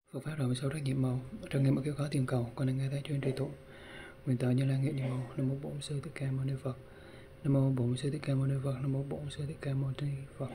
Phật pháp rồi sau rất nhiệm màu, trần nghiêm ở kêu khó tìm cầu, con nghe thấy chuyên trì tụng. Nguyện tự Như Lai nghĩa nhiệm màu. Nam mô Bổn Sư Thích Ca Mâu Ni Phật. Nam mô Bổn Sư Thích Ca Mâu Ni Phật. Nam mô Bổn Sư Thích Ca Mâu Ni Phật.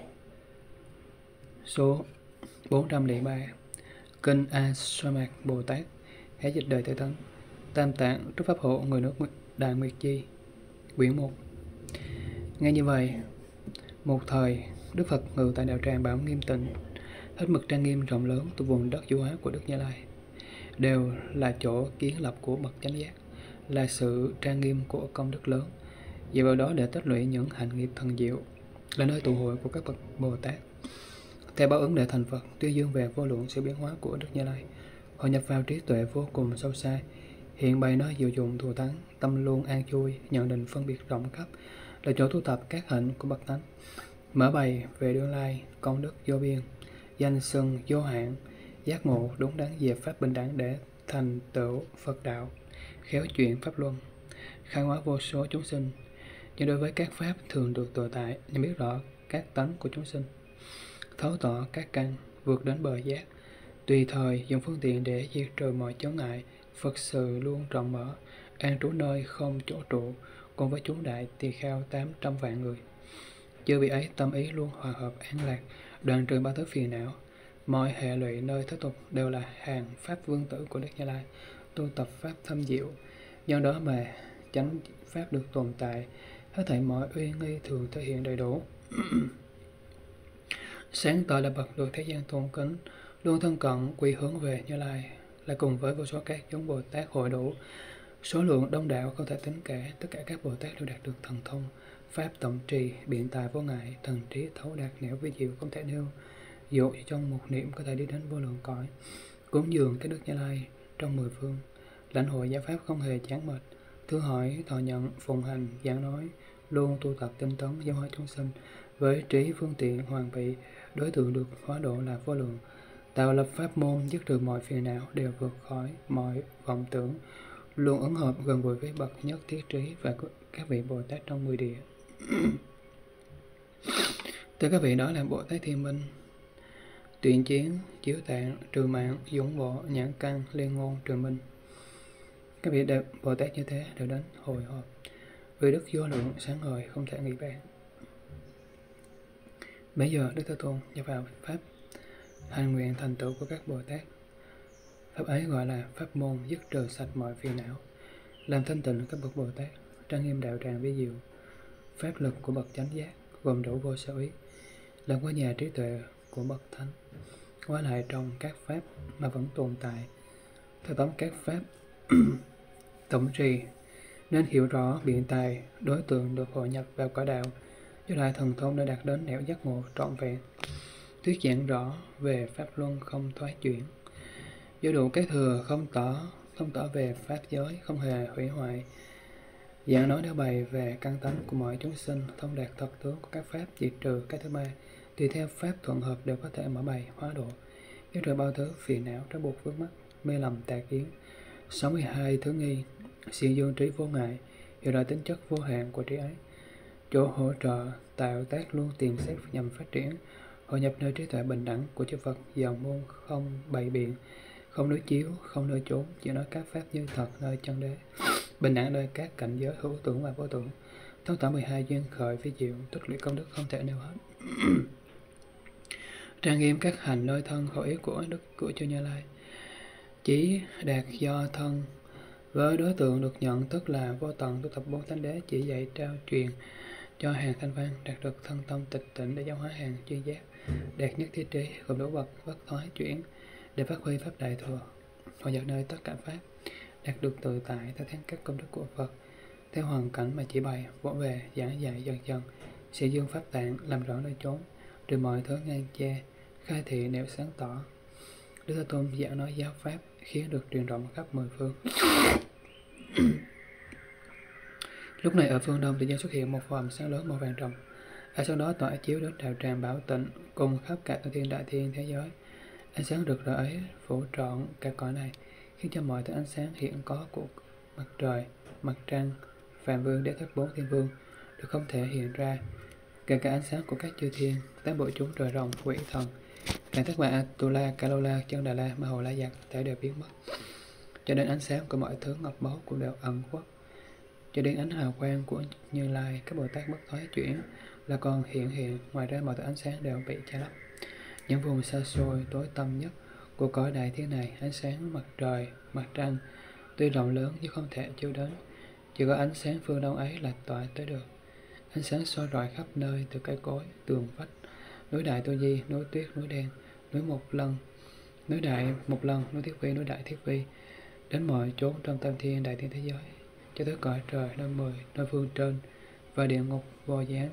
Số 403. Kinh A Sa Mạc Bồ Tát, Hé dịch đời Thế Tấn, Tam Tạng Trúc Pháp Hộ, người nước Đại Nguyệt Chi, quyển 1. Nghe như vậy, một thời Đức Phật ngự tại đạo tràng Bảo Nghiêm Tịnh, hết mực trang nghiêm rộng lớn từ vùng đất du hóa của Đức Như Lai, đều là chỗ kiến lập của bậc chánh giác, là sự trang nghiêm của công đức lớn, dựa vào đó để tích lũy những hạnh nghiệp thần diệu, là nơi tụ hội của các bậc Bồ Tát. Theo báo ứng để thành Phật, tuyên dương về vô lượng sự biến hóa của Đức Như Lai, hội nhập vào trí tuệ vô cùng sâu xa, hiện bày nơi diệu dụng thù thắng, tâm luôn an vui, nhận định phân biệt rộng khắp, là chỗ tu tập các hạnh của bậc tánh, mở bày về đương lai công đức vô biên, danh xưng vô hạn, giác ngộ đúng đắn về pháp bình đẳng để thành tựu Phật đạo, khéo chuyển pháp luân, khai hóa vô số chúng sinh. Nhưng đối với các pháp thường được tồn tại, nhận biết rõ các tánh của chúng sinh, thấu tỏ các căn, vượt đến bờ giác, tùy thời dùng phương tiện để diệt trừ mọi chướng ngại. Phật sự luôn rộng mở, an trú nơi không chỗ trụ, cùng với chúng đại tỳ kheo 800 vạn người. Chư vị ấy tâm ý luôn hòa hợp an lạc, đoạn trừ ba thứ phiền não. Mọi hệ lụy nơi thế tục đều là hàng pháp vương tử của Đức Như Lai, tu tập pháp thâm diệu, do đó mà chánh pháp được tồn tại, hết thảy mọi uy nghi thường thể hiện đầy đủ. Sáng tỏ là bậc được thế gian tôn kính, luôn thân cận quy hướng về Như Lai, là cùng với vô số các chúng Bồ Tát hội đủ, số lượng đông đảo không thể tính kể. Tất cả các Bồ Tát đều đạt được thần thông, pháp tổng trì, biện tài vô ngại, thần trí thấu đạt nẻo vi diệu không thể nêu, dụ trong một niệm có thể đi đến vô lượng cõi. Cúng dường cái Đức Như Lai trong 10 phương, lãnh hội giáo pháp không hề chán mệt, thứ hỏi thọ nhận phụng hành giảng nói, luôn tu tập tinh tấn giáo hóa chúng sinh với trí phương tiện hoàn bị. Đối tượng được hóa độ là vô lượng, tạo lập pháp môn dứt trừ mọi phiền não, đều vượt khỏi mọi vọng tưởng, luôn ứng hợp gần gũi với bậc nhất thiết trí và các vị Bồ Tát trong 10 địa. Từ các vị đó là Bồ Tát Thiên Minh, Tuyện Chiến, Chiếu Tạng, Trừ Mạng, Dũng Bộ, Nhãn Căn, Liên Ngôn, Trường Minh. Các vị Bồ Tát như thế đều đến hồi hộp với đức vô lượng sáng ngời không thể nghĩ bàn. Bây giờ Đức Thế Tôn nhập vào pháp hành nguyện thành tựu của các Bồ Tát. Pháp ấy gọi là pháp môn dứt trừ sạch mọi phiền não, làm thanh tịnh các bậc Bồ Tát, trang nghiêm đạo tràng vi diệu. Pháp lực của bậc chánh giác gồm đủ vô sở ý, làm qua nhà trí tuệ của bậc thánh, hóa lại trong các pháp mà vẫn tồn tại. Theo tóm các pháp tổng trì, nên hiểu rõ biện tài đối tượng được hội nhập vào cõi đạo, do đại thần thông đã đạt đến nẻo giác ngộ trọn vẹn, thuyết giảng rõ về pháp luân không thoái chuyển, do đủ cái thừa không tỏ về pháp giới không hề hủy hoại, giảng nói đã bày về căn tánh của mọi chúng sinh, thông đạt thật tướng của các pháp diệt trừ cái thứ ba, tùy theo pháp thuận hợp đều có thể mở bày hóa độ, dứt trừ bao thứ phiền não trói buộc vướng mắc, mê lầm tà kiến. 62 thứ nghi, siêu dương trí vô ngại, hiểu rõ tính chất vô hạn của trí ấy, chỗ hỗ trợ tạo tác luôn tìm xét nhằm phát triển, hội nhập nơi trí tuệ bình đẳng của chư Phật, dòng môn không bày biện, không đối chiếu, không nơi trốn, chỉ nói các pháp như thật nơi chân đế, bình đẳng nơi các cảnh giới hữu tưởng và vô tưởng, thấu tỏ 12 duyên khởi vi diệu, tích lũy công đức không thể nêu hết. Trang nghiêm các hành nơi thân khẩu ý của Đức của chư Như Lai, chỉ đạt do thân với đối tượng được nhận, tức là vô tận tu tập 4 thánh đế, chỉ dạy trao truyền cho hàng thanh văn, đạt được thân tâm tịch tịnh để giáo hóa hàng chuyên giác, đạt nhất thiết trí gồm đủ bậc bất thoái chuyển để phát huy pháp đại thừa, hội nhập nơi tất cả pháp, đạt được tự tại theo các công đức của Phật, theo hoàn cảnh mà chỉ bày vỗ về giảng dạy dần dần, sẽ dương pháp tạng làm rõ nơi chốn, trừ mọi thứ ngăn che, khai thị nẻo sáng tỏ. Đức Thế Tôn giảng nói giáo pháp khiến được truyền rộng khắp 10 phương. Lúc này ở phương đông tự nhiên xuất hiện một vòm sáng lớn màu vàng ròng, ánh sáng đó tỏa chiếu đến đạo tràng Bảo Tịnh cùng khắp cả tự thiên đại thiên thế giới. Ánh sáng rực rỡ ấy phủ trọn cả cõi này, khiến cho mọi thứ ánh sáng hiện có của mặt trời, mặt trăng, Phạm Vương, Đế Thích, 4 thiên vương đều không thể hiện ra, kể cả ánh sáng của các chư thiên, tám bộ chúng trời rồng, quỷ thần, Ngài Thất Bà Atula, Kalola, Chân Đà La, Ma Hồ La Giặc thể đều biến mất, cho đến ánh sáng của mọi thứ ngọc báu cũng đều ẩn khuất, cho đến ánh hào quang của Như Lai, các Bồ Tát bất thoái chuyển là còn hiện. Ngoài ra mọi thứ ánh sáng đều bị che lấp. Những vùng xa xôi tối tăm nhất của cõi đại thiên này, ánh sáng mặt trời, mặt trăng tuy rộng lớn nhưng không thể chiếu đến, chỉ có ánh sáng phương đông ấy là tỏa tới được. Ánh sáng soi rọi khắp nơi, từ cây cối, tường vách, núi Đại Tô Di, núi Tuyết, núi Đen, núi Một Lân, núi Đại Một Lân, núi Thiết Vi, núi Đại Thiết Vi, đến mọi chốn trong tam thiên đại thiên thế giới, cho tới cõi trời nơi 10, nơi phương trên và địa ngục vô gián.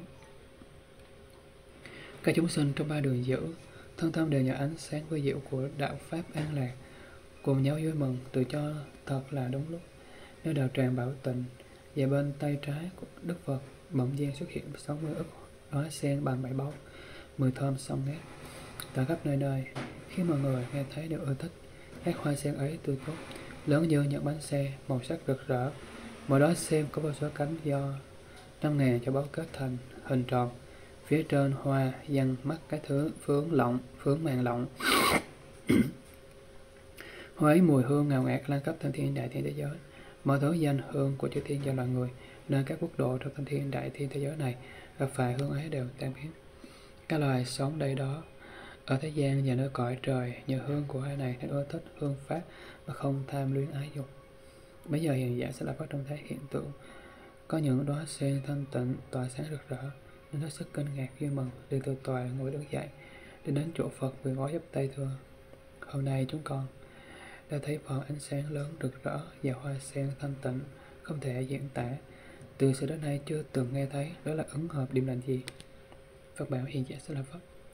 Các chúng sinh trong ba đường giữ thân tâm đều nhờ ánh sáng vi diệu của đạo pháp an lạc, cùng nhau vui mừng, tự cho thật là đúng lúc. Nơi đạo tràng Bảo Tịnh, và bên tay trái của Đức Phật bỗng nhiên xuất hiện 60 ức đóa sen bằng bảy báu, mùi thơm xông ngát tại khắp nơi. Khi mọi người nghe thấy đều ưa thích. Các hoa sen ấy tươi tốt, lớn như những bánh xe, màu sắc rực rỡ. Mỗi đóa sen có vô số cánh do 5.000 châu báu kết thành hình tròn. Phía trên hoa dăng mắt cái thứ phướng màng lọng. Hoa ấy mùi hương ngào ngạt lan khắp tam thiên đại thiên thế giới. Mọi thứ danh hương của chư thiên cho loài người, nên các quốc độ trong tam thiên đại thiên thế giới này gặp phải hương ấy đều tan biến. Các loài sống đây đó ở thế gian và nơi cõi trời nhờ hương của hai này nên ưa thích hương pháp và không tham luyến ái dục. Bây giờ hiền giả sẽ là phát trong thấy hiện tượng có những đóa sen thanh tịnh tỏa sáng rực rỡ, nên hết sức kinh ngạc vui mừng, liền từ tòa ngồi đứng dậy đi đến chỗ Phật vì ngó giúp tay thưa: Hôm nay chúng con đã thấy phần ánh sáng lớn rực rỡ và hoa sen thanh tịnh không thể diễn tả. Từ xưa đến nay chưa từng nghe thấy, đó là ứng hợp điểm lành gì? Phật bảo: Hiền giả sẽ là Phật.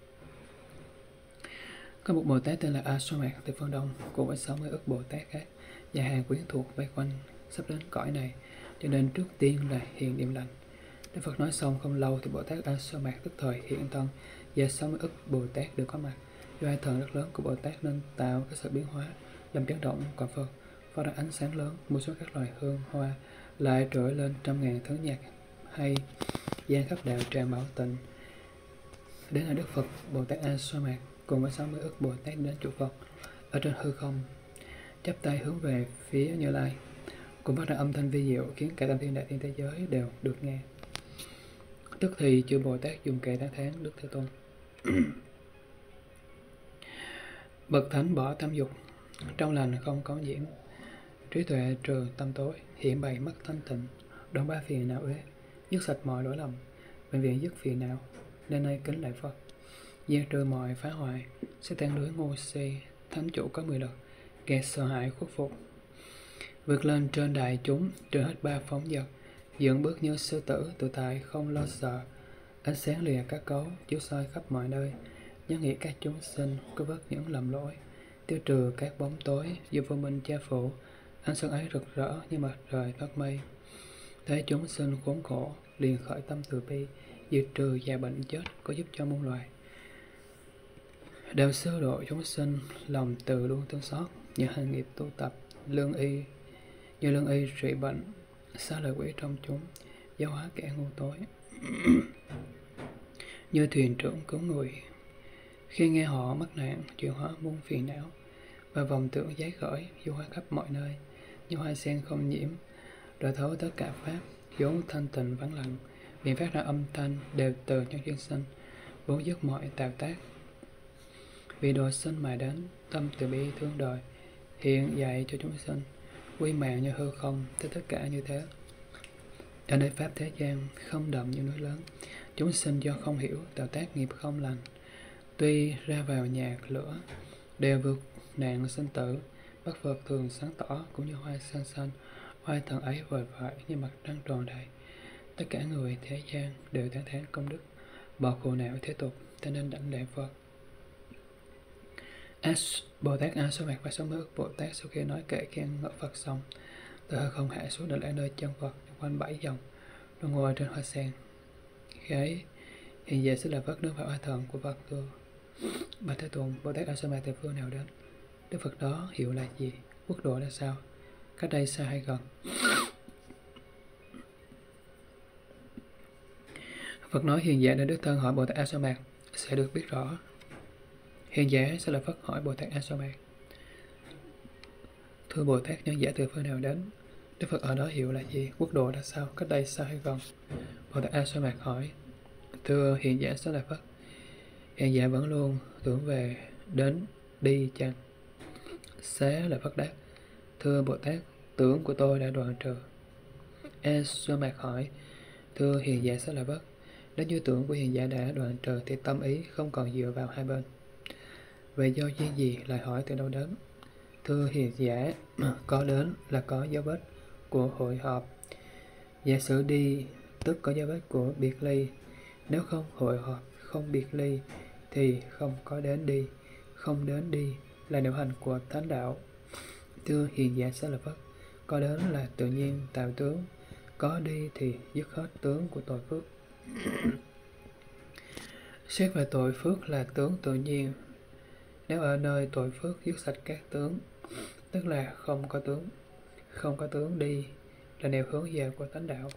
Có một Bồ Tát tên là A Sa Mạc từ phương Đông, cùng với 60 ức Bồ Tát khác và hàng quyến thuộc vây quanh sắp đến cõi này, cho nên trước tiên là hiện điểm lành. Đức Phật nói xong không lâu thì Bồ Tát A Sa Mạc tức thời hiện thân và 60 ức Bồ Tát đều có mặt. Do hai thần rất lớn của Bồ Tát nên tạo cái sự biến hóa làm chấn động quả Phật, phát ra ánh sáng lớn, một số các loài hương hoa lại trỗi lên 100.000 thứ nhạc hay gian khắp đạo tràng Bảo Tịnh. Đến là Đức Phật Bồ Tát A Sa Mạc cùng với 60 ức Bồ Tát đến chỗ Phật ở trên hư không, chắp tay hướng về phía Như Lai, cùng phát ra âm thanh vi diệu khiến cả tam thiên đại thiên thế giới đều được nghe. Tức thì chư Bồ Tát dùng kệ tán thán Đức Thế Tôn: Bậc thánh bỏ tam dục, trong lành không có nhiễm, trí tuệ trừ tâm tối, hiện bày mắt thanh tịnh, đoạn ba phiền não uế, dứt sạch mọi lỗi lầm, bệnh viện dứt phiền não, nên nay kính lại Phật, gian trừ mọi phá hoại, sẽ tan lưới ngu si, thánh chủ có 10 lần, kẻ sợ hãi khuất phục, vượt lên trên đại chúng, trừ hết ba phóng vật, dựng bước như sư tử, tự tại không lo sợ, ánh sáng lìa các cấu, chiếu soi khắp mọi nơi, nhân nghĩa các chúng sinh, cứu vớt những lầm lỗi, tiêu trừ các bóng tối, do vô minh che phủ, ánh sáng ấy rực rỡ như mặt trời thoát mây. Thấy chúng sinh khốn khổ, liền khởi tâm từ bi, diệt trừ già bệnh chết, có giúp cho muôn loài. Đều sơ độ chúng sinh, lòng từ luôn thương xót, như hành nghiệp tu tập, lương y trị bệnh, xa lời quỷ trong chúng, giáo hóa kẻ ngu tối. Như thuyền trưởng cứu người, khi nghe họ mắc nạn, chuyển hóa muôn phiền não, và vọng tưởng giấy khởi, du hóa khắp mọi nơi, như hoa sen không nhiễm, rồi thấu tất cả pháp, vốn thanh tịnh vắng lặng, miệng phát ra âm thanh đều từ trong chuyên sinh, bốn dứt mọi tạo tác. Vì độ sinh mà đến, tâm từ bi thương đời, hiện dạy cho chúng sinh, quy mạng như hư không, tới tất cả như thế. Ở nơi pháp thế gian không đậm như núi lớn, chúng sinh do không hiểu tạo tác nghiệp không lành, tuy ra vào nhà lửa đều vượt nạn sinh tử. Bất Phật thường sáng tỏ cũng như hoa xanh xanh, hoa thần ấy vời vợi như mặt trăng tròn đầy. Tất cả người thế gian đều tán thán công đức, bỏ khổ não thế tục, cho nên đảnh lễ Phật. Bồ Tát A Sa Mạc và 60 ức Bồ Tát sau khi nói kệ khen ngợi Phật xong, từ hư không hạ xuống đảnh lễ nơi chân Phật quanh 7 vòng, rồi ngồi trên hoa sen. Khi ấy, hiện giờ sẽ là Phật nước vào hoa thần của Phật thưa: Bạch Thế Tôn, Bồ Tát A Sa Mạc từ phương nào đến? Đức Phật đó hiệu là gì? Quốc độ là sao? Cách đây xa hay gần? Phật nói: Hiện giờ để Đức Thân hỏi Bồ Tát A Sa Mạc sẽ được biết rõ. Hiền giả Xá Lợi Phất hỏi Bồ Tát A Sa Mạc: Thưa Bồ Tát, nhân giả từ phương nào đến? Đức Phật ở đó hiểu là gì? Quốc độ ra sao? Cách đây xa hay gần? Bồ Tát A Sa Mạc hỏi: Thưa hiền giả Xá Lợi Phất, hiền giả vẫn luôn tưởng về đến đi chăng? Xá Lợi Phất đáp: Thưa Bồ Tát, tưởng của tôi đã đoạn trừ. A Sa Mạc hỏi: Thưa hiền giả Xá Lợi Phất, nếu như tưởng của hiền giả đã đoạn trừ thì tâm ý không còn dựa vào hai bên. Vậy do duyên gì lại hỏi từ đâu đến? Thưa hiền giả, có đến là có dấu vết của hội họp. Giả sử đi tức có dấu vết của biệt ly. Nếu không hội họp, không biệt ly thì không có đến đi. Không đến đi là điều hành của thánh đạo. Thưa hiền giả Xá Lợi Phất, có đến là tự nhiên tạo tướng, có đi thì dứt hết tướng của tội phước. Xét về tội phước là tướng tự nhiên. Nếu ở nơi tội phước dứt sạch các tướng, tức là không có tướng. Không có tướng đi là nẻo hướng về của thánh đạo.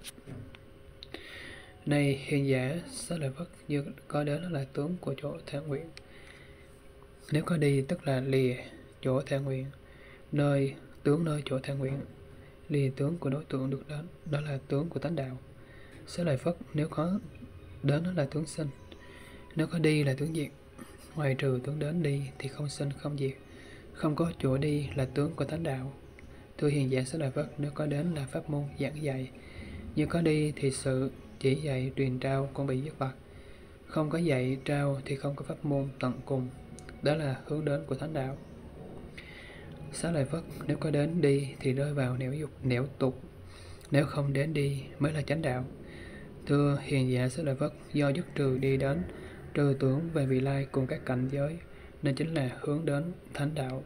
Này hiền giả Xá Lợi Phất, như có đến là tướng của chỗ thản nguyện. Nếu có đi tức là lìa chỗ thản nguyện, nơi chỗ thản nguyện, lìa tướng của đối tượng được đến, đó là tướng của thánh đạo. Xá Lợi Phất, nếu có đến là tướng sinh, nếu có đi là tướng diệt. Ngoài trừ tướng đến đi thì không sinh không diệt, không có chỗ đi là tướng của thánh đạo. Thưa hiền giả Xá Lợi Phất, nếu có đến là pháp môn giảng dạy, như có đi thì sự chỉ dạy truyền trao cũng bị dứt bặt, không có dạy trao thì không có pháp môn tận cùng, đó là hướng đến của thánh đạo. Xá Lợi Phất, nếu có đến đi thì rơi vào nẻo dục nẻo tục, nếu không đến đi mới là chánh đạo. Thưa hiền giả Xá Lợi Phất, do dứt trừ đi đến, trừ tưởng về vị lai cùng các cảnh giới, nên chính là hướng đến thánh đạo.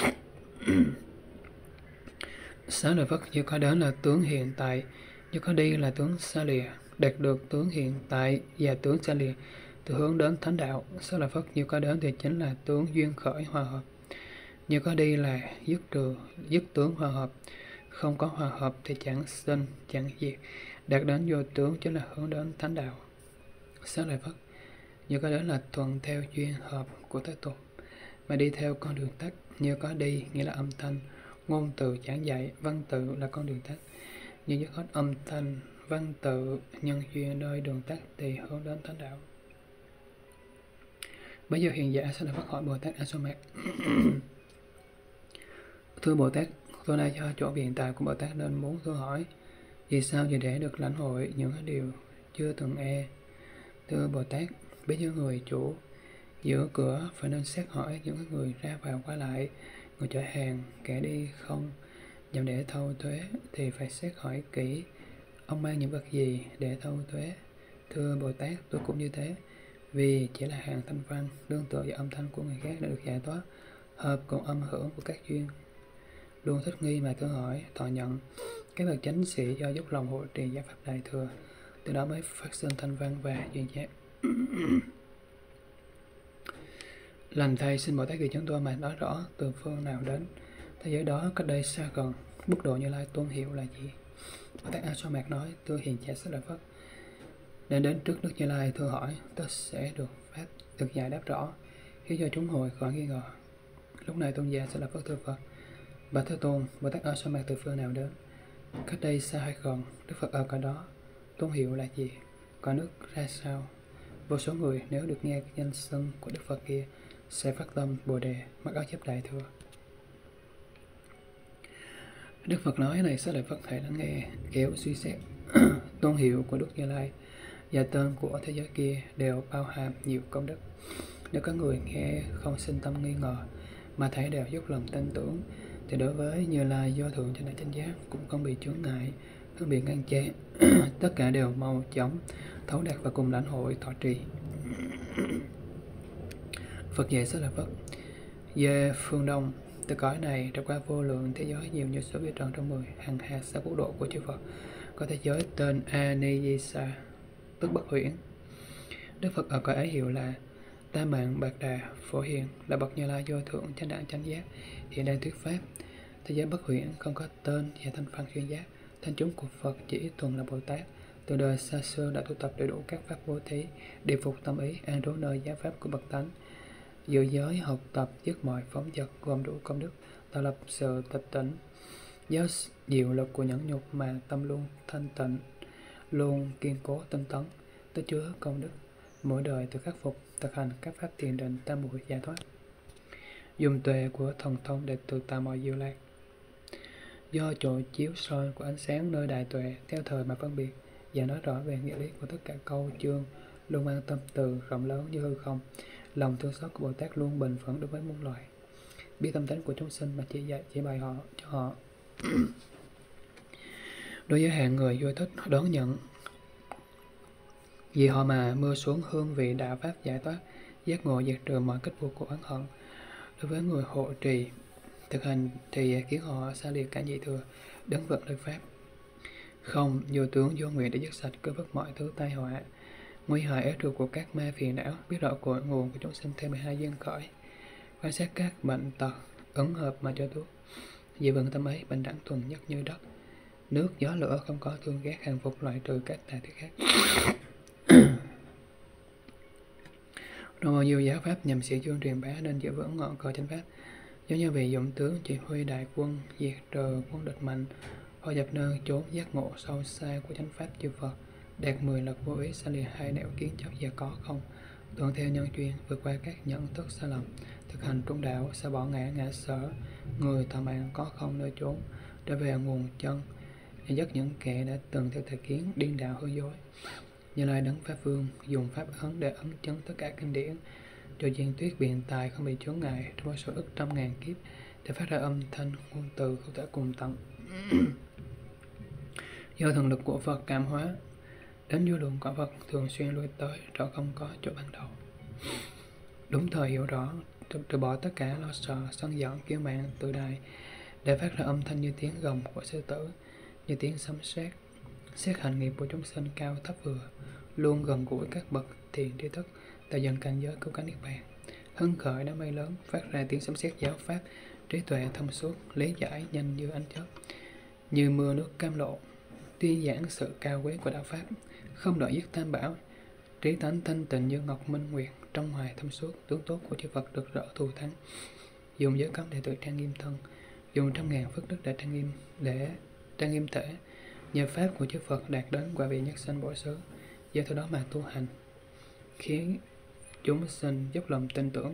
Xá Lợi Phất, như có đến là tướng hiện tại, như có đi là tướng xa lìa. Đạt được tướng hiện tại và tướng xa lìa từ hướng đến thánh đạo. Xá Lợi Phất, như có đến thì chính là tướng duyên khởi hòa hợp. Như có đi là dứt tướng hòa hợp. Không có hòa hợp thì chẳng sinh chẳng diệt. Đạt đến vô tướng chính là hướng đến thánh đạo. Xá Lợi Phất, như có đến là thuận theo duyên hợp của thế tục mà đi theo con đường tắt. Như có đi nghĩa là âm thanh, ngôn từ giảng dạy, văn tự là con đường tắt. Như dứt hết âm thanh, văn tự, nhân duyên nơi đường tắt thì hướng đến thánh đạo. Bây giờ hiền giả Xá Lợi Phất hỏi Bồ Tát A Sa Mạc: Thưa Bồ Tát, tôi nay cho chỗ hiện tại của Bồ Tát nên muốn thưa hỏi, vì sao để được lãnh hội những điều chưa từng Thưa Bồ Tát, bây giờ người chủ giữa cửa phải nên xét hỏi những người ra vào qua lại, người chở hàng, kẻ đi không nhằm để thâu thuế thì phải xét hỏi kỹ ông mang những vật gì để thâu thuế. Thưa Bồ Tát, tôi cũng như thế, vì chỉ là hàng thanh văn, đương tựa vào âm thanh của người khác đã được giải thoát, hợp cùng âm hưởng của các duyên. Luôn thích nghi mà thưa hỏi, thọ nhận các bậc chánh sĩ do dốc lòng hộ trì giáo pháp đại thừa, từ đó mới phát sinh thanh văn và duyên giác. Lành thầy, xin Bồ Tát vì chúng tôi mà nói rõ từ phương nào đến thế giới đó, cách đây xa gần, mức độ Như Lai tôn hiệu là gì? Bồ Tát A Sa Mạc nói: Thưa hiền giả Xá Lợi Phất, nên đến trước Đức Như Lai thưa hỏi, tất sẽ được giải đáp rõ, khiến cho chúng hồi khỏi nghi ngờ. Lúc này tôn giả Xá Lợi Phất thưa Phật: Bạch Thế Tôn, Bồ Tát A Sa Mạc từ phương nào đến? Cách đây xa hay gần? Đức Phật ở cả đó, tôn hiệu là gì? Có nước ra sao? Vô số người nếu được nghe danh xưng của Đức Phật kia sẽ phát tâm Bồ Đề, mặc áo giáp đại thừa. Đức Phật nói: Này Xá Lợi Phất, hãy lắng nghe, kéo suy xét. Tôn hiệu của Đức Như Lai và tên của thế giới kia đều bao hàm nhiều công đức. Nếu có người nghe không sinh tâm nghi ngờ mà thấy đều dốc lòng tin tưởng, thì đối với Như Lai do thượng cho nên chánh giác cũng không bị chướng ngại, không bị ngăn che. Tất cả đều mau chóng thấu đạt và cùng lãnh hội thọ trì. Phật dạy Xá Lợi Phất: Về phương Đông, từ cõi này trải qua vô lượng thế giới nhiều như số vi trần trong 10 hằng hà sa quốc độ của chư Phật, có thế giới tên Aniyisa, tức bất huyễn. Đức Phật ở cõi ấy hiệu là Tam Mạng Bạc Đà Phổ Hiền, là bậc Như Lai vô thượng chánh đẳng chánh giác, hiện đang thuyết pháp. Thế giới bất huyễn không có tên và thanh văn chuyên giác. Thanh chúng của Phật chỉ thuần là Bồ Tát, từ đời xa xưa đã tu tập đầy đủ các pháp bố thí, điều phục tâm ý, an trú nơi giáo pháp của bậc tánh. giữ giới, học tập, dứt mọi phóng dật, gom đủ công đức, tạo lập sự tịch tỉnh. Do diệu lực của nhẫn nhục mà tâm luôn thanh tịnh, luôn kiên cố tinh tấn, tích chứa công đức. Mỗi đời tự khắc phục, thực hành các pháp thiền định tam muội giải thoát. Dùng tuệ của thần thông để tự tạo mọi diệu lạc. Do chỗ chiếu soi của ánh sáng nơi đại tuệ theo thời mà phân biệt và nói rõ về nghĩa lý của tất cả câu chương, luôn mang tâm từ rộng lớn như hư không. Lòng thương xót của Bồ Tát luôn bình phẫn đối với muôn loài, biết tâm tánh của chúng sinh mà chỉ bày họ cho họ. Đối với hạng người vô thích đón nhận vì họ mà mưa xuống hương vị đạo pháp giải thoát, giác ngộ diệt trừ mọi kết buộc của oán hận. Đối với người hộ trì thực hành thì khiến họ xa lìa cả nhị thừa, đấng vận lời pháp. Không, vô tướng vô nguyện để dứt sạch cơ vất mọi thứ tai họa, nguy hại ế trượt của các ma phiền não, biết rõ cội nguồn của chúng sinh theo 12 duyên khởi, quan sát các bệnh tật, ứng hợp mà cho thuốc. Vì vững tâm ấy bình đẳng thuần nhất như đất, nước, gió, lửa, không có thương ghét, hàng phục loại trừ các tà thứ khác. Trong bao nhiêu giáo pháp nhằm sĩ chương truyền bá nên giữ vững ngọn cờ chánh pháp, giống như vị dũng tướng chỉ huy đại quân diệt trừ quân địch mạnh, họ dập nơi trốn giác ngộ sâu xa của chánh pháp chư Phật, đạt 10 lần vô ý xa lìa hai nẻo kiến chấp và có không, thuận theo nhân duyên, vượt qua các nhận thức sai lầm, thực hành trung đạo, xa bỏ ngã ngã sở, người thọ mạng có không nơi trốn, trở về nguồn chân, và dắt những kẻ đã từng theo thể kiến điên đạo hư dối. Như Lai đấng Pháp Vương dùng pháp ấn để ấn chứng tất cả kinh điển, cho duyên tuyết biện tài không bị chướng ngại trong số ức trăm ngàn kiếp, để phát ra âm thanh ngôn từ không thể cùng tận. Do thần lực của Phật cảm hóa, đến vô lượng cõi Phật thường xuyên lui tới, rõ không có chỗ ban đầu. Đúng thời hiểu rõ, từ bỏ tất cả lo sợ, sân giận, kiêu mạn, tự đại, để phát ra âm thanh như tiếng gầm của sư tử, như tiếng sấm sét, xét hành nghiệp của chúng sinh cao thấp vừa, luôn gần gũi các bậc thiền tri thức, tạo dần cảnh giới cứu cánh niết bàn. Hưng khởi đám mây lớn, phát ra tiếng sấm sét giáo pháp, trí tuệ thông suốt, lý giải nhanh như ánh chớp, như mưa nước cam lộ, tuyên giảng sự cao quý của đạo pháp, không đợi dứt tam bảo, trí tánh thanh tịnh như ngọc minh nguyệt, trong hoài thông suốt, tướng tốt của chư Phật rực rỡ thù thắng. Dùng giới cấm để tự trang nghiêm thân, dùng 100.000 phước đức để trang nghiêm thể, nhờ pháp của chư Phật đạt đến quả vị nhất sanh bổ xứ, do theo đó mà tu hành, khiến chúng sinh dốc lòng tin tưởng.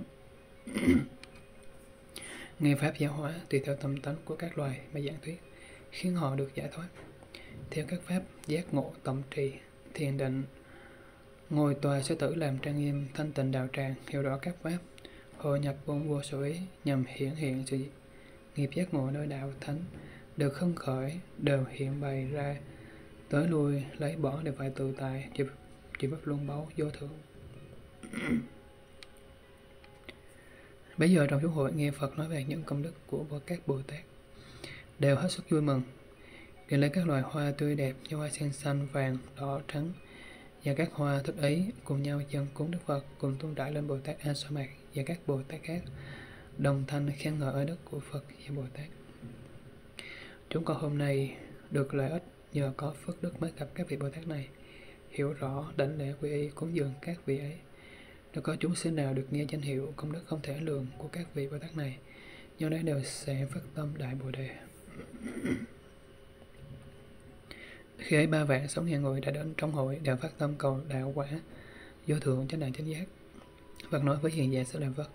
Nghe pháp giáo hóa tùy theo tâm tánh của các loài mà giảng thuyết, khiến họ được giải thoát. Theo các pháp giác ngộ tổng trì, thiền định, ngồi tòa sư tử làm trang nghiêm thanh tịnh đạo tràng, hiểu rõ các pháp, hội nhập bốn vô sở ý nhằm hiển hiện sự nghiệp giác ngộ nơi đạo thánh, được khân khởi, đều hiện bày ra, tới lui lấy bỏ đều phải tự tại, chỉ pháp luân báu vô thượng. Bây giờ trong chúng hội nghe Phật nói về những công đức của các Bồ Tát, đều hết sức vui mừng, để lấy các loài hoa tươi đẹp như hoa sen xanh, vàng, đỏ, trắng và các hoa thích ý cùng nhau dâng cúng Đức Phật, cùng tôn trải lên Bồ Tát A Sa Mạt và các Bồ Tát khác, đồng thanh khen ngợi ơn đức của Phật và Bồ Tát. Chúng con hôm nay được lợi ích nhờ có phước đức mới gặp các vị Bồ Tát này, hiểu rõ đảnh lễ quy y cúng dường các vị ấy. Nếu có chúng sinh nào được nghe danh hiệu công đức không thể lường của các vị Bồ Tát này, do đấy đều sẽ phát tâm đại Bồ đề. Khi ấy 3.600.000 người đã đến trong hội đều phát tâm cầu đạo quả vô thượng chánh đẳng chánh giác. Phật nói với hiền giả Xá Lợi Phất: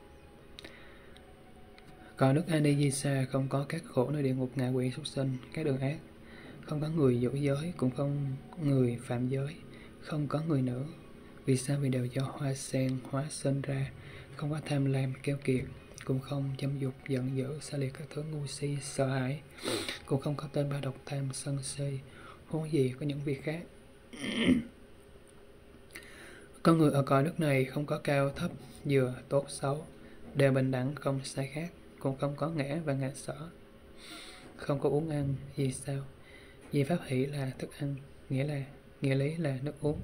Cõi nước A Ni Di Sa không có các khổ nơi địa ngục, ngạ quỷ, súc sinh, các đường ác, không có người giữ giới, cũng không người phạm giới, không có người nữ. Vì sao? Vì đều do hoa sen hóa sinh ra, không có tham lam keo kiệt, cũng không dâm dục giận dữ, xa liệt các thứ ngu si sợ hãi, cũng không có tên ba độc tham sân si, huống gì có những việc khác. Con người ở cõi đất này không có cao thấp, vừa tốt xấu, đều bình đẳng không sai khác, cũng không có ngã và ngã sở, không có uống ăn. Vì sao? Vì pháp hỷ là thức ăn, nghĩa lý là nước uống.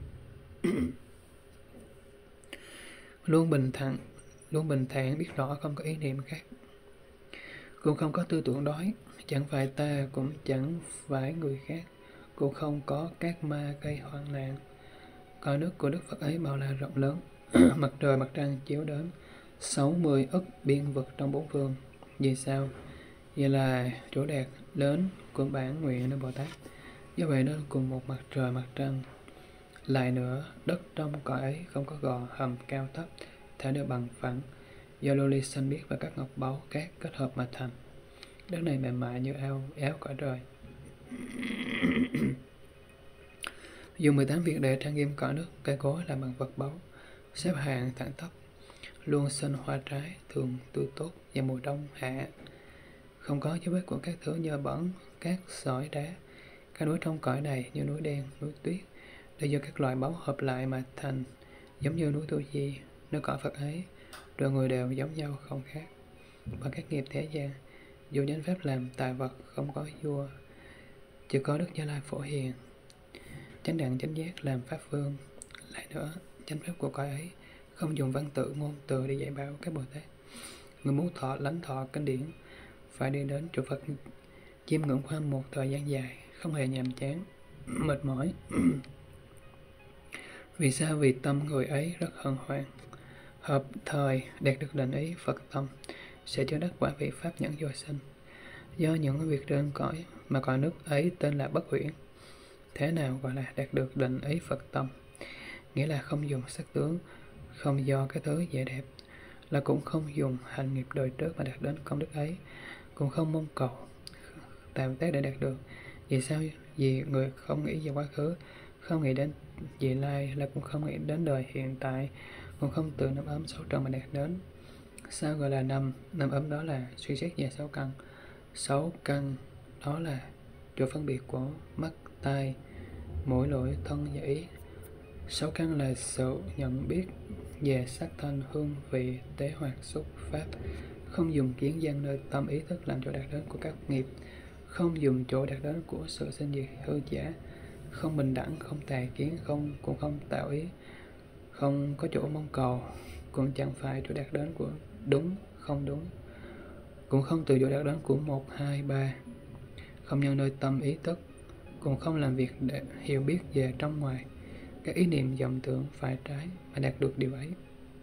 Luôn bình thản biết rõ không có ý niệm khác, cũng không có tư tưởng đói, chẳng phải ta cũng chẳng phải người khác, cũng không có các ma gây hoạn nạn. Cõi nước của Đức Phật ấy bao la rộng lớn, mặt trời mặt trăng chiếu đến, 60 ức biên vực trong bốn phương. Vì sao? Vậy là chỗ đạt lớn của bản nguyện nơi Bồ Tát. Do vậy nên cùng một mặt trời mặt trăng. Lại nữa, đất trong cõi ấy không có gò hầm cao thấp, thể đều bằng phẳng, do lô ly xanh biếc và các ngọc báu cát kết hợp mà thành. Đất này mềm mại như áo cõi trời. Dùng 18 việc để trang nghiêm cõi nước, cây cối làm bằng vật báu, xếp hàng thẳng tắp, luôn sinh hoa trái, thường tươi tốt và mùa đông hạ. Không có dấu vết của các thứ nhơ bẩn, cát sỏi đá. Các núi trong cõi này như núi đen, núi tuyết, đều do các loại báu hợp lại mà thành, giống như núi Tu Di. Nơi cõi Phật ấy, rồi người đều giống nhau không khác. Bằng các nghiệp thế gian, dù chánh pháp làm tài vật, không có vua, chỉ có Đức Như Lai Phổ Hiền, chánh đẳng chánh giác làm pháp vương. Lại nữa, chánh pháp của cõi ấy không dùng văn tự ngôn từ để dạy bảo các Bồ Tát. Người muốn lãnh thọ kinh điển phải đi đến chỗ Phật, chiêm ngưỡng qua một thời gian dài, không hề nhàm chán, mệt mỏi. Vì sao? Vì tâm người ấy rất hân hoan, hợp thời đạt được định ý Phật tâm, sẽ cho đắc quả vị pháp nhẫn vô sinh. Do những việc trên cõi mà cõi nước ấy tên là bất huyễn. Thế nào gọi là đạt được định ý Phật tâm? Nghĩa là không dùng sắc tướng, không do cái thứ vẻ đẹp, là cũng không dùng hành nghiệp đời trước mà đạt đến công đức ấy, cũng không mong cầu tạo tác để đạt được. Vì sao? Vì người không nghĩ về quá khứ, không nghĩ đến vị lai, là cũng không nghĩ đến đời hiện tại, cũng không từ năm ấm sáu trần mà đạt đến. Sao gọi là năm ấm? Đó là suy xét về 6 căn. 6 căn đó là chỗ phân biệt của mắt, tai, mũi, lưỡi, thân và ý. 6 căn là sự nhận biết về sắc thanh hương vị tế hoạt xúc pháp, không dùng kiến gian nơi tâm ý thức làm chỗ đạt đến của các nghiệp, không dùng chỗ đạt đến của sự sinh diệt hư giả, không bình đẳng, không tà kiến, cũng không tạo ý, không có chỗ mong cầu, cũng chẳng phải chỗ đạt đến của đúng, không đúng, cũng không từ chỗ đạt đến của 1, 2, 3, không nhân nơi tâm ý thức, cũng không làm việc để hiểu biết về trong ngoài các ý niệm vọng tưởng phải trái mà đạt được điều ấy.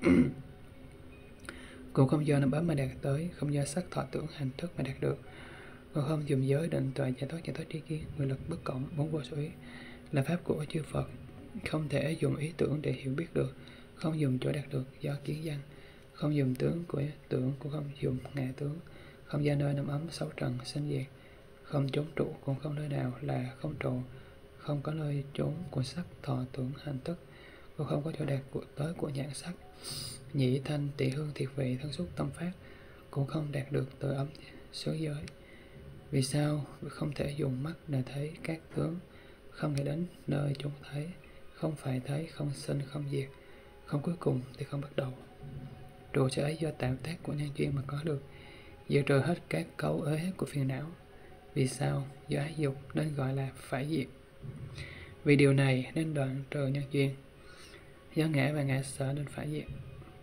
Cũng không do năm bấm mà đạt tới, không do sắc thọ tưởng hành thức mà đạt được, cũng không dùng giới định tuệ giải thoát tri kiến, mười lực bất cộng, bốn vô số ý là pháp của chư Phật, không thể dùng ý tưởng để hiểu biết được, không dùng chỗ đạt được do kiến văn, không dùng tướng của tưởng, cũng không dùng ngã tướng, không do nơi năm ấm sáu trần sinh diệt, không trốn trụ, cũng không nơi nào là không trụ, không có nơi trốn của sắc thọ tưởng hành thức, cũng không có chỗ đạt tới của nhãn sắc, nhĩ thanh tỷ hương thiệt vị thân xúc tâm pháp, cũng không đạt được từ ấm xứ giới. Vì sao? Vì không thể dùng mắt để thấy các tướng, không thể đến nơi chúng thấy, không phải thấy, không sinh, không diệt, không cuối cùng thì không bắt đầu. Trụ sở ấy do tạo tác của nhân duyên mà có được, diệt trừ hết các cấu uế của phiền não. Vì sao? Do ái dục nên gọi là phải diệt. Vì điều này nên đoạn trừ nhân duyên. Do ngã và ngã sở nên phải diệt.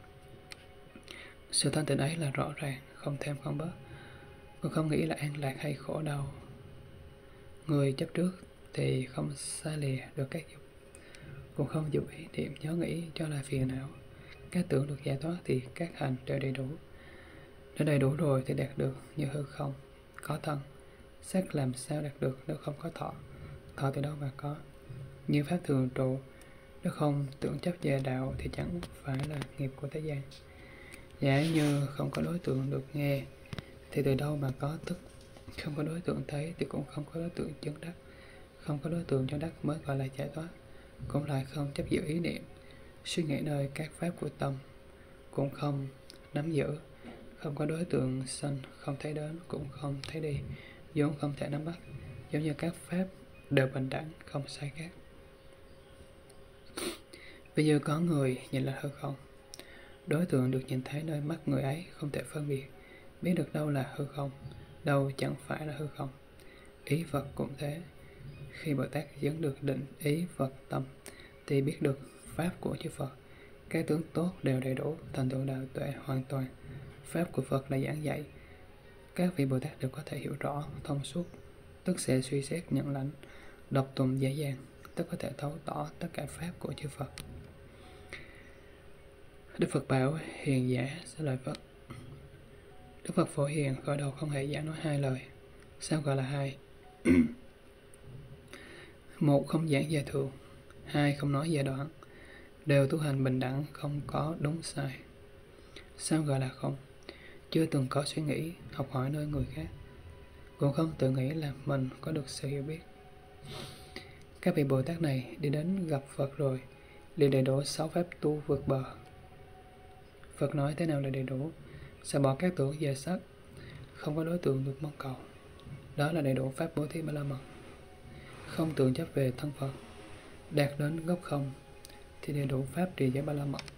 Sự thanh tịnh ấy là rõ ràng, không thêm không bớt, cũng không nghĩ là an lạc hay khổ đau. Người chấp trước thì không xa lìa được các dục, cũng không dùng ý niệm nhớ nghĩ cho là phiền não. Các tưởng được giải thoát thì các hành đều đầy đủ. Nếu đầy đủ rồi thì đạt được như hư không, có thân. Sắc làm sao đạt được nếu không có thọ? Thọ từ đâu mà có? Như pháp thường trụ, nếu không tưởng chấp về đạo thì chẳng phải là nghiệp của thế gian. Giả như không có đối tượng được nghe thì từ đâu mà có thức? Không có đối tượng thấy thì cũng không có đối tượng chứng đắc. Không có đối tượng cho đắc mới gọi là giải thoát. Cũng lại không chấp giữ ý niệm, suy nghĩ nơi các pháp của tâm, cũng không nắm giữ. Không có đối tượng sanh, không thấy đến, cũng không thấy đi, vốn không thể nắm bắt, giống như các pháp đều bình đẳng, không sai khác. Bây giờ có người nhìn là hư không, đối tượng được nhìn thấy nơi mắt người ấy không thể phân biệt, biết được đâu là hư không, đâu chẳng phải là hư không. Ý Phật cũng thế. Khi Bồ Tát dẫn được định ý Phật tâm thì biết được pháp của chư Phật, các tướng tốt đều đầy đủ, thành tựu đạo tuệ hoàn toàn. Pháp của Phật là giảng dạy, các vị Bồ Tát đều có thể hiểu rõ, thông suốt, tức sẽ suy xét nhận lãnh, đọc tụng dễ dàng, tức có thể thấu tỏ tất cả pháp của chư Phật. Đức Phật bảo hiền giả sẽ lời Phật. Đức Phật Phổ Hiền khởi đầu không hề giảng nói hai lời. Sao gọi là hai? Một, không giảng dài thường. Hai, không nói dài đoạn. Đều tu hành bình đẳng, không có đúng sai. Sao gọi là không? Chưa từng có suy nghĩ, học hỏi nơi người khác, cũng không tự nghĩ là mình có được sự hiểu biết. Các vị Bồ Tát này đi đến gặp Phật rồi, liền đầy đủ 6 pháp tu vượt bờ. Phật nói thế nào là đầy đủ? Sẽ bỏ các tưởng về sắc, không có đối tượng được mong cầu. Đó là đầy đủ pháp bố thí ba la mật. Không tưởng chấp về thân Phật, đạt đến gốc không, thì đầy đủ pháp trì giới ba la mật.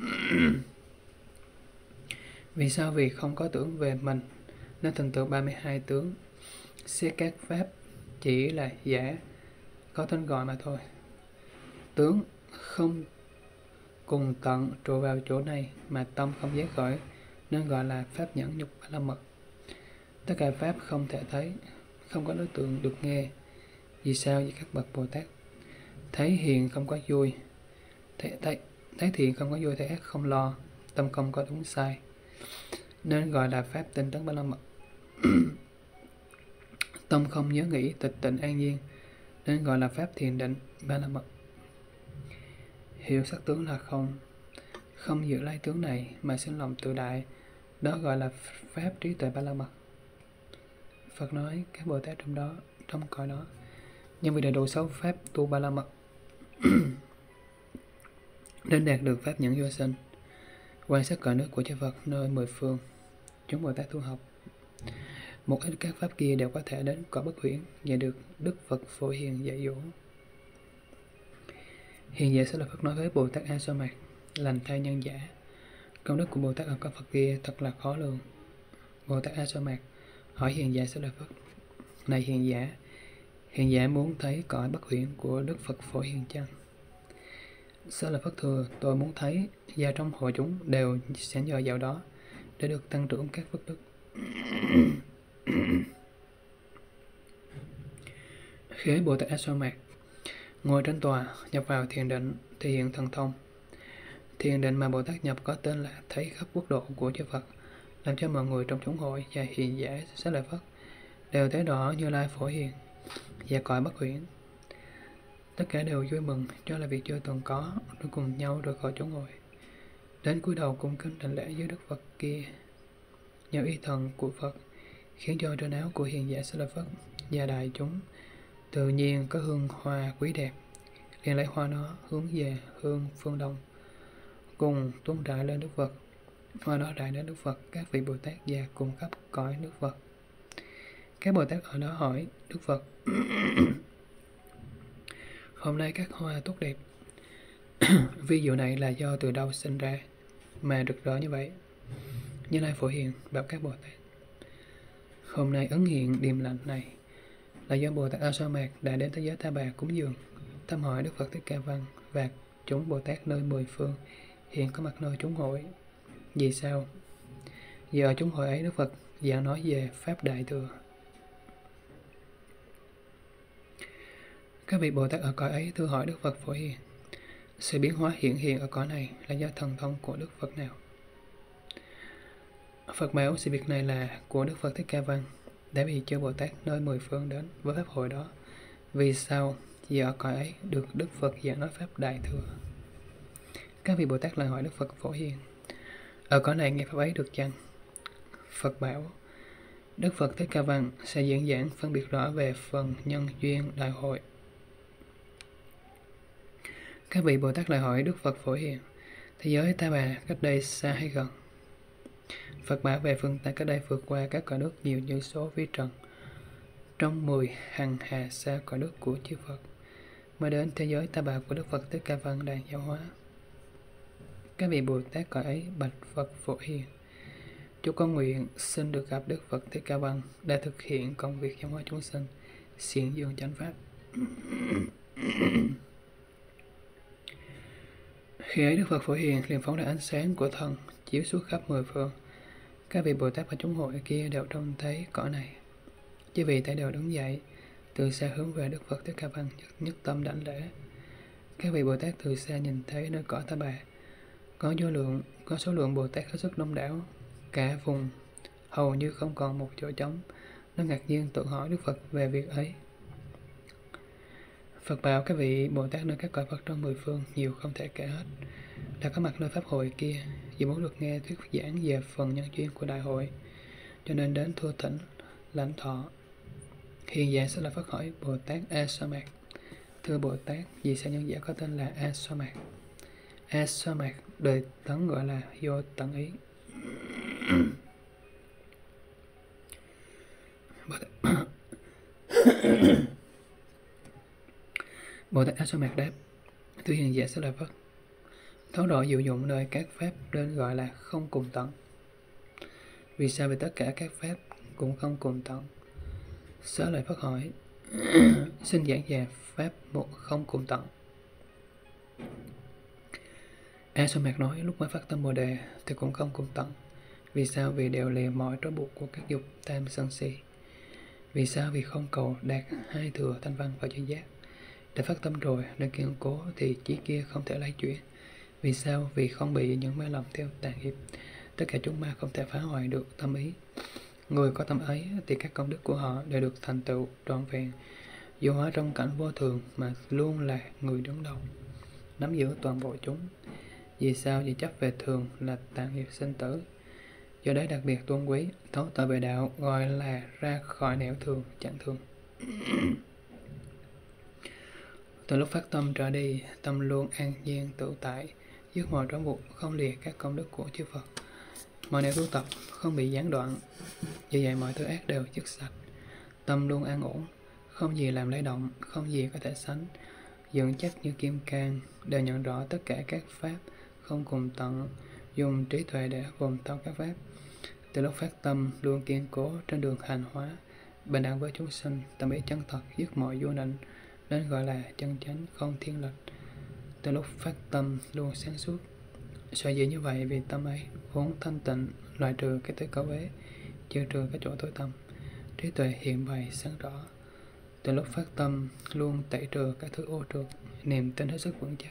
Vì sao? Vì không có tưởng về mình, nên thành tựu 32 tướng. Xét các pháp chỉ là giả, có tên gọi mà thôi. Tướng không cùng tận trụ vào chỗ này mà tâm không giác khởi, nên gọi là pháp nhẫn nhục ba la mật. Tất cả pháp không thể thấy, không có đối tượng được nghe. Vì sao? Vì các bậc Bồ Tát thấy hiền không có vui, thấy thiện không có vui, thấy ác không lo, tâm không có đúng sai, nên gọi là pháp tinh tấn ba la mật. Tâm không nhớ nghĩ, tịch tịnh an nhiên, nên gọi là pháp thiền định ba la mật. Hiểu sắc tướng là không, không giữ lấy tướng này mà sinh lòng tự đại, đó gọi là pháp trí tuệ ba la mật. Phật nói các Bồ Tát trong cõi đó, nhưng vì đầy đủ 6 pháp tu ba la mật nên đạt được pháp nhẫn vô sinh. Quan sát cõi nước của chư Phật nơi 10 phương, chúng Bồ Tát tu học. Một ít các pháp kia đều có thể đến cõi bất huyễn và được Đức Phật Phổ Hiền dạy dỗ. Hiền giả sẽ là Phật nói với Bồ Tát A Sa Mạt: lành thay nhân giả, công đức của Bồ Tát ở cõi Phật kia thật là khó lường. Bồ Tát A Sa Mạt hỏi hiền giả sẽ là Phật: này hiền giả muốn thấy cõi bất huyễn của Đức Phật Phổ Hiền chăng? Sẽ là Phật thừa: tôi muốn thấy, và trong hội chúng đều sẽ nhờ vào đó để được tăng trưởng các phước đức. Khế Bồ Tát A Sa Mạt ngồi trên tòa, nhập vào thiền định, thể hiện thần thông. Thiền định mà Bồ Tát nhập có tên là thấy khắp quốc độ của chư Phật, làm cho mọi người trong chúng hội và hiền giả Xá Lợi Phất đều thấy rõ Như Lai Phổ Hiền và cõi bất huyễn. Tất cả đều vui mừng, cho là việc chưa từng có, rồi cùng nhau rời khỏi chỗ ngồi. Đến cúi đầu cung kính đảnh lễ với Đức Phật kia. Nhờ ý thần của Phật khiến cho trên áo của hiền giả Xá Lợi Phất và đại chúng tự nhiên có hương hoa quý đẹp, liền lấy hoa đó hướng về hương phương đông, cùng tuôn rải lên Đức Phật. Hoa đó rải đến Đức Phật, các vị Bồ Tát và cùng khắp cõi Đức Phật. Các Bồ Tát ở đó hỏi Đức Phật: hôm nay các hoa tốt đẹp, ví dụ này là do từ đâu sinh ra mà rực rỡ như vậy? Như Lai Phổ Hiền bảo các Bồ Tát: hôm nay ấn hiện điềm lành này là do Bồ Tát A Sa Mạt đã đến thế giới Ta Bà cúng dường, thăm hỏi Đức Phật Thích Ca Văn và chúng Bồ Tát nơi 10 phương hiện có mặt nơi chúng hội. Vì sao? Vì ở chúng hội ấy Đức Phật giảng nói về Pháp Đại Thừa. Các vị Bồ Tát ở cõi ấy thưa hỏi Đức Phật Phổ Hiền: sự biến hóa hiện hiện ở cõi này là do thần thông của Đức Phật nào? Phật bảo sự việc này là của Đức Phật Thích Ca Văn, đã bị chư Bồ Tát nơi 10 phương đến với pháp hội đó. Vì sao? Vì ở cõi ấy được Đức Phật giảng nói Pháp Đại Thừa. Các vị Bồ Tát lại hỏi Đức Phật Phổ Hiền: ở cõi này nghe pháp ấy được chăng? Phật bảo: Đức Phật Thích Ca Văn sẽ diễn giảng phân biệt rõ về phần nhân duyên đại hội. Các vị Bồ Tát lại hỏi Đức Phật Phổ Hiền: thế giới Ta Bà cách đây xa hay gần? Phật bảo: về phương Tây cách đây vượt qua các cõi nước nhiều như số vi trần, trong 10 hằng hà xa cõi nước của chư Phật, mới đến thế giới Ta Bà của Đức Phật Thích Ca Văn đang giáo hóa. Các vị Bồ Tát cõi ấy bạch Phật Phổ Hiền: chúng con nguyện xin được gặp Đức Phật Thích Ca Văn đã thực hiện công việc giáo hóa chúng sinh, xiển dương chánh pháp. Khi ấy Đức Phật Phổ Hiền liền phóng ra ánh sáng của thần chiếu suốt khắp 10 phương. Các vị Bồ Tát và chúng hội kia đều trông thấy cõi này. Chư vị tại đều đứng dậy, từ xa hướng về Đức Phật Thích Ca Văn nhất tâm đảnh lễ. Các vị Bồ Tát từ xa nhìn thấy nơi cõi Ta Bà, có số lượng Bồ Tát hết sức đông đảo, cả vùng hầu như không còn một chỗ trống. Nó ngạc nhiên tự hỏi Đức Phật về việc ấy. Phật bảo các vị Bồ Tát nơi các cõi Phật trong mười phương nhiều không thể kể hết, đã có mặt nơi pháp hội kia, vì muốn được nghe thuyết giảng về phần nhân duyên của đại hội, cho nên đến thưa thỉnh lãnh thọ. Hiện giả sẽ là Phật hỏi Bồ Tát A Sa Mạc: thưa Bồ Tát, vì sao nhân giả có tên là A Sa Mạc? A Sa Mạc đời Tấn gọi là vô tận ý. Bồ Tát A Sa Mạc đáp: thưa hiền giả sẽ là Phật, thấu rõ diệu dụng nơi các pháp nên gọi là không cùng tận. Vì sao về tất cả các pháp cũng không cùng tận? Xá lợi Phật hỏi: xin giảng về pháp một không cùng tận. A Sa Mạc nói: lúc mới phát tâm Bồ Đề thì cũng không cùng tận. Vì sao? Vì đều lìa mọi trói buộc của các dục tham sân si. Vì sao? Vì không cầu đạt hai thừa thanh văn và chuyên giác. Đã phát tâm rồi nên kiên cố thì chí kia không thể lay chuyển. Vì sao? Vì không bị những mê lầm theo tà nghiệp. Tất cả chúng ma không thể phá hoại được tâm ý. Người có tâm ấy thì các công đức của họ đều được thành tựu trọn vẹn, vô hóa trong cảnh vô thường mà luôn là người đứng đầu, nắm giữ toàn bộ chúng. Vì sao? Vì chấp về thường là tà nghiệp sinh tử. Do đấy đặc biệt tôn quý, thấu tội về đạo gọi là ra khỏi nẻo thường, chẳng thường. Từ lúc phát tâm trở đi, tâm luôn an nhiên tự tại, dứt mọi trói buộc, không lìa các công đức của chư Phật. Mọi nẻo tu tập không bị gián đoạn, vì vậy mọi thứ ác đều dứt sạch. Tâm luôn an ổn, không gì làm lay động, không gì có thể sánh, vững chắc như kim cang, đều nhận rõ tất cả các pháp không cùng tận, dùng trí tuệ để gồm thâu các pháp. Từ lúc phát tâm luôn kiên cố trên đường hành hóa, bình đẳng với chúng sinh, tâm ý chân thật, dứt mọi vô nịnh, nên gọi là chân chánh không thiên lệch. Từ lúc phát tâm luôn sáng suốt. Sở dĩ như vậy vì tâm ấy vốn thanh tịnh, loại trừ cái tới cấu uế, trừ cái chỗ tối tăm, trí tuệ hiện bày sáng rõ. Từ lúc phát tâm luôn tẩy trừ các thứ ô trượt, niềm tin hết sức vững chắc.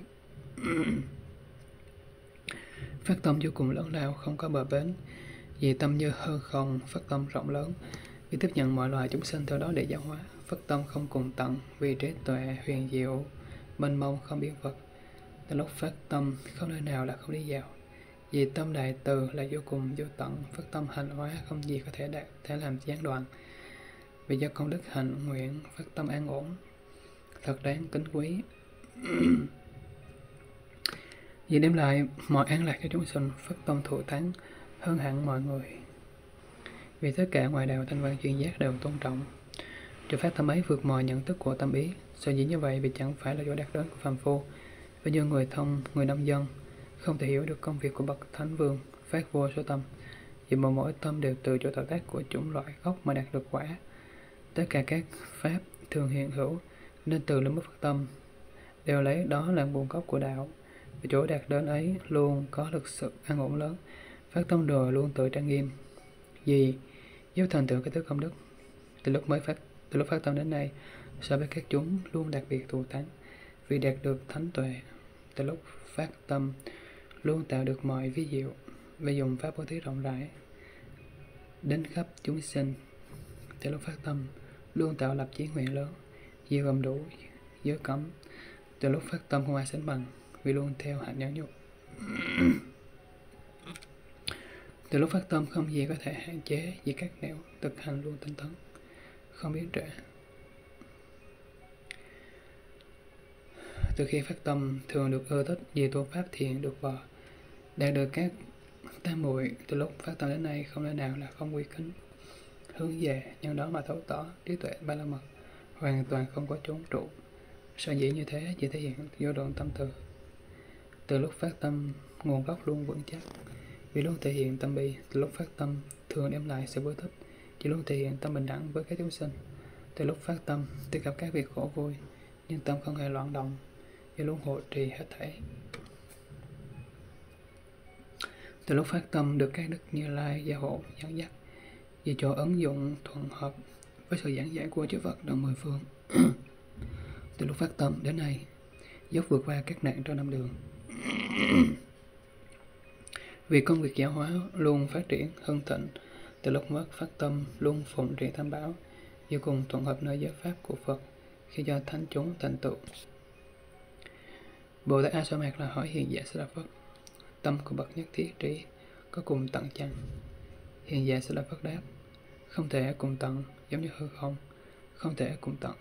Phát tâm vô cùng lớn lao, không có bờ bến, vì tâm như hư không. Phát tâm rộng lớn, vì tiếp nhận mọi loài chúng sinh theo đó để giáo hóa. Phát tâm không cùng tận, vì trí tuệ huyền diệu mênh mông không biên vật. Từ lúc phát tâm không nơi nào là không đi vào, vì tâm đại từ là vô cùng vô tận. Phát tâm hành hóa không gì có thể đạt, thể làm gián đoạn, vì do công đức hạnh nguyện. Phát tâm an ổn, thật đáng kính quý. Vì đem lại mọi an lạc cho chúng sinh. Phát tâm thụ tán hơn hẳn mọi người, vì tất cả ngoại đạo thanh văn chuyên giác đều tôn trọng. Cho phát tâm ấy vượt mọi nhận thức của tâm ý. Sở dĩ như vậy vì chẳng phải là chỗ đạt đến của phàm phu, và như người thông, người nông dân không thể hiểu được công việc của bậc thánh vương phát vô số tâm, vì mỗi tâm đều từ chỗ tạo tác của chủng loại gốc mà đạt được quả. Tất cả các pháp thường hiện hữu nên từ lúc mất phát tâm đều lấy đó làm nguồn gốc của đạo, và chỗ đạt đến ấy luôn có được sự an ổn lớn. Phát tâm rồi luôn tự trang nghiêm, vì giúp thành tựu cái thứ công đức. Từ lúc phát tâm đến nay, so với các chúng luôn đặc biệt thù thắng, vì đạt được thánh tuệ. Từ lúc phát tâm luôn tạo được mọi ví diệu, và dùng pháp bố thí rộng rãi đến khắp chúng sinh. Từ lúc phát tâm luôn tạo lập chí nguyện lớn, vì gồm đủ giới cấm. Từ lúc phát tâm không ai sánh bằng, vì luôn theo hạnh nhẫn nhục. Từ lúc phát tâm không gì có thể hạn chế, vì các nẻo thực hành luôn tinh tấn, không biết trễ. Từ khi phát tâm thường được ưa thích vì tu pháp thiện được vợ, đạt được các tam muội. Từ lúc phát tâm đến nay không nơi nào là không quy kính, hướng về nhân đó mà thấu tỏ trí tuệ ba la mật, hoàn toàn không có chốn trụ. Sở dĩ như thế chỉ thể hiện vô độ tâm từ. Từ lúc phát tâm nguồn gốc luôn vững chắc, vì luôn thể hiện tâm bi. Từ lúc phát tâm thường đem lại sự vui thích, chỉ luôn thể hiện tâm bình đẳng với các chúng sinh. Từ lúc phát tâm tuy gặp các việc khổ vui, nhưng tâm không hề loạn động, vì luôn hộ trì hết thảy. Từ lúc phát tâm được các đức Như Lai gia hộ dẫn dắt, vì chỗ ứng dụng thuận hợp với sự giảng giải của chư Phật đồng mười phương. Từ lúc phát tâm đến nay, dốc vượt qua các nạn trong năm đường. Vì công việc giáo hóa luôn phát triển hưng thịnh, từ lúc mất phát tâm luôn phụng trì tam bảo, vô cùng thuận hợp nơi giới pháp của Phật, khi cho thánh chúng thành tựu. Bồ Tát A Sa Mạc là hỏi hiền giả Sa La Phất: tâm của bậc nhất thiết trí có cùng tận chăng? Hiền giả Sa La Phất đáp: không thể cùng tận, giống như hư không, không thể cùng tận.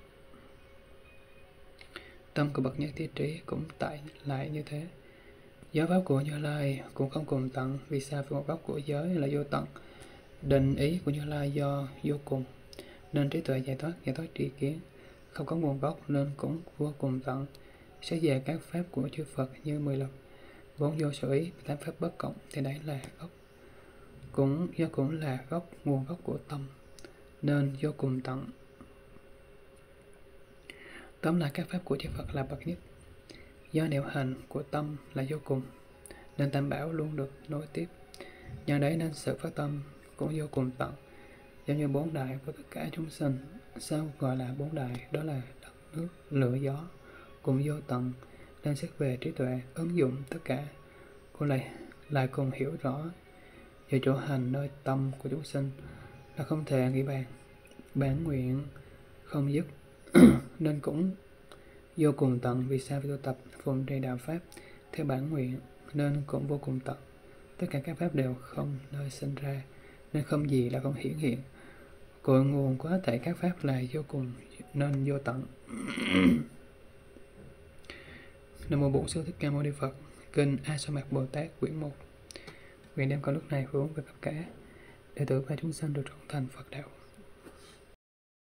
Tâm của bậc nhất thiết trí cũng tại lại như thế. Giáo pháp của Như Lai cũng không cùng tận, vì sao? Vì một pháp của giới là vô tận, định ý của Như Lai do vô cùng, nên trí tuệ giải thoát tri kiến không có nguồn gốc nên cũng vô cùng tận. Xét về các pháp của chư Phật như 10 lực, vốn vô sở ý, 8 pháp bất cộng, thì đấy là gốc, cũng là gốc, nguồn gốc của tâm, nên vô cùng tận. Tóm lại các pháp của chư Phật là bậc nhất. Do điều hành của tâm là vô cùng, nên tam bảo luôn được nối tiếp. Nhân đấy nên sự phát tâm cũng vô cùng tận, giống như bốn đại của tất cả chúng sinh. Sao gọi là bốn đại? Đó là đất, nước, lửa, gió, cũng vô tận, nên xét về trí tuệ ứng dụng tất cả cô lại cùng hiểu rõ về chỗ hành nơi tâm của chúng sinh là không thể nghĩ bàn, bản nguyện không dứt nên cũng vô cùng tận. Vì sao? Vì tu tập phụng trì đạo pháp theo bản nguyện nên cũng vô cùng tận. Tất cả các pháp đều không nơi sinh ra, nên không gì là không hiển hiện. Cội nguồn của hết thảy các pháp là vô cùng nên vô tận. Nam mô Bổn Sư Thích Ca Mâu Ni Phật. Kinh A Sa Mạc Bồ Tát quyển 1. Nguyện đem câu lúc này hướng về tất cả đệ tử và chúng sanh được trọn thành Phật đạo.